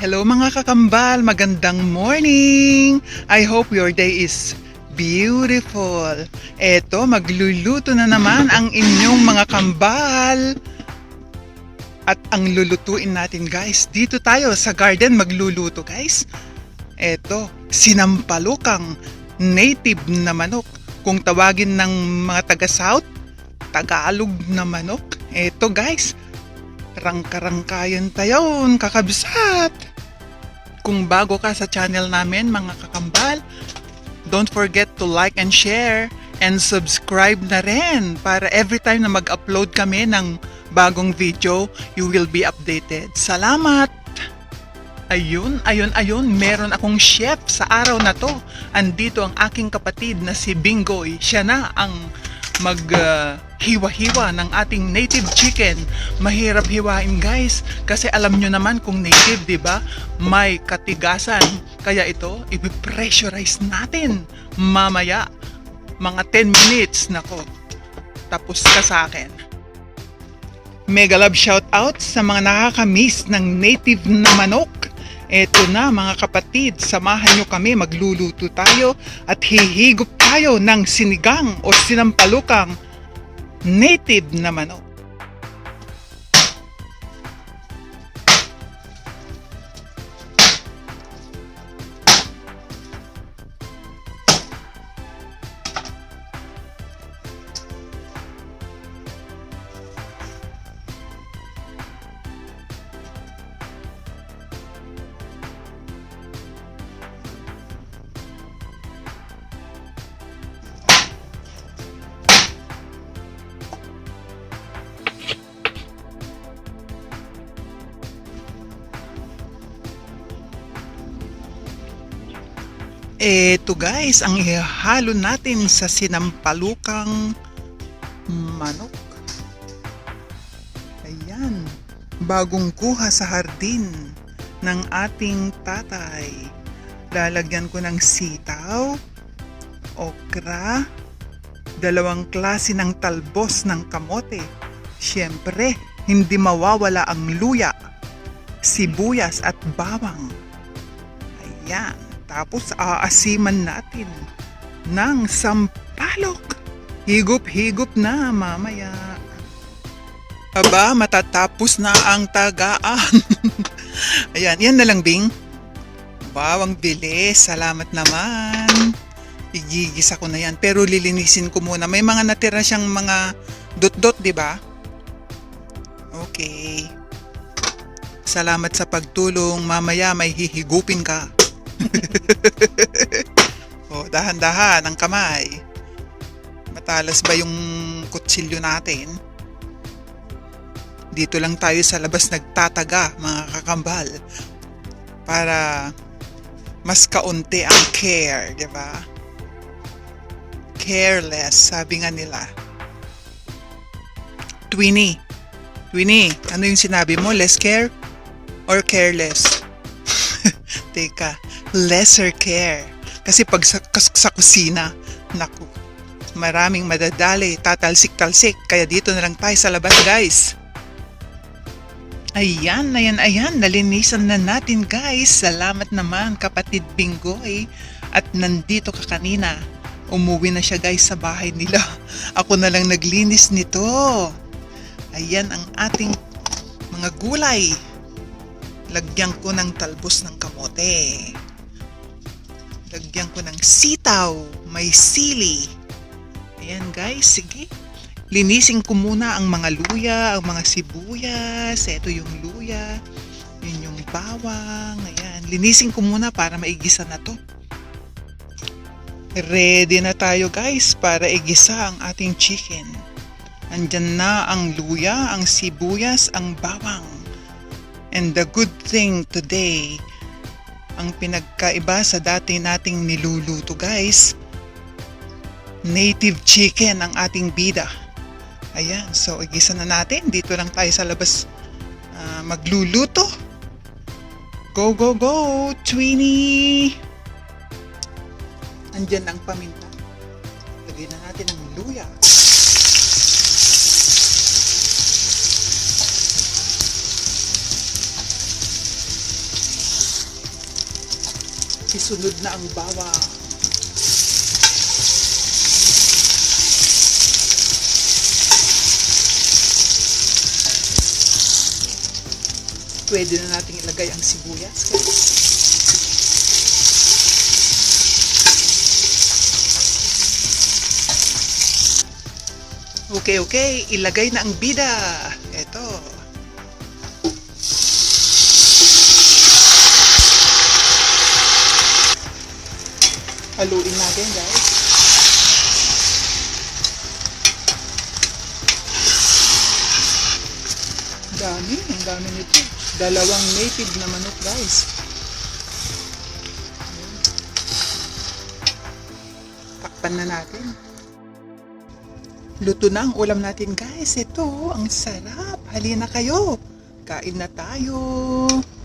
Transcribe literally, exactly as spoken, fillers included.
Hello mga kakambal, magandang morning! I hope your day is beautiful. Eto, magluluto na naman ang inyong mga kambal. At ang lulutuin natin guys, dito tayo sa garden magluluto guys. Eto, sinampalukang native na manok. Kung tawagin ng mga taga-South, Tagalog na manok. Eto guys, rangkarangkayan tayo, kakabsat. Kung bago ka sa channel namin mga kakambal, don't forget to like and share and subscribe na rin para every time na mag-upload kami ng bagong video, you will be updated. Salamat! Ayun, ayun, ayun, meron akong chef sa araw na to. Andito ang aking kapatid na si Bingoy. Siya na ang mag uh, hiwa-hiwa ng ating native chicken. Mahirap hiwain guys kasi alam nyo naman kung native, di ba? May katigasan. Kaya ito, i-pressurize natin mamaya mga ten minutes. Nako, tapos ka sa akin. Mega love shout out sa mga nakakamiss ng native na manok. Eto na mga kapatid, samahan nyo kami, magluluto tayo at hihigop tayo ng sinigang o sinampalukang native na manok. Eto guys, ang ihalo natin sa sinampalukang manok. Ayan, bagong kuha sa hardin ng ating tatay. Lalagyan ko ng sitaw, okra, dalawang klase ng talbos ng kamote. Siyempre, hindi mawawala ang luya, sibuyas at bawang. Ayan. Tapos aasiman natin ng sampalok. Higop-higop na mamaya. Aba, matatapos na ang tagaan. Ayan, yan na lang Bing. Wow, ang bilis. Salamat naman. Igigisa ko na yan. Pero lilinisin ko muna. May mga natira siyang mga dot-dot, di ba? Okay. Salamat sa pagtulong. Mamaya may hihigupin ka. Oh, dahan-dahan ang kamay. Matalas ba yung kutsilyo natin? Dito lang tayo sa labas nagtataga mga kakambal para mas kaunti ang care, di ba? Careless, sabi nga nila. Twinnie, Twinnie, ano yung sinabi mo? Less care or careless? Teka, lesser care. Kasi pag sa, sa kusina, naku, maraming madadali, tatalsik-talsik. Kaya dito na lang tayo sa labas guys. Ayan, ayan, ayan. Nalinisan na natin guys. Salamat naman kapatid Bingoy. At nandito ka kanina. Umuwi na siya guys sa bahay nila. Ako na lang naglinis nito. Ayan ang ating mga gulay. Lagyan ko ng talbos ng kamote. Lagyan ko ng sitaw. May sili. Ayan guys, sige. Linisin ko muna ang mga luya, ang mga sibuyas. Ito yung luya. Yun yung bawang. Ayan. Linisin ko muna para maigisa na to. Ready na tayo guys para igisa ang ating chicken. Andyan na ang luya, ang sibuyas, ang bawang. And the good thing today, ang pinagkaiba sa dati nating niluluto guys, native chicken ang ating bida. Ayan, so igisa na natin. Dito lang tayo sa labas uh, magluluto. Go, go, go, Twinnie! Andyan ang paminta. Lagyan na natin ang luya. Isunod na ang bawang. Pwede na natin ilagay ang sibuyas. Okay, okay. Ilagay na ang bida. Ito. Haluin natin, guys. Dami. Ang dami nito. Dalawang native na manok, guys. Takpan na natin. Luto na ang ulam natin, guys. Ito, ang sarap. Halina kayo. Kain na tayo.